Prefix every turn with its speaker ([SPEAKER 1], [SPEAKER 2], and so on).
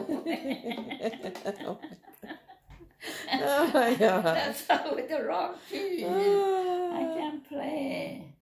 [SPEAKER 1] Oh my God.
[SPEAKER 2] That's how with the wrong cheese.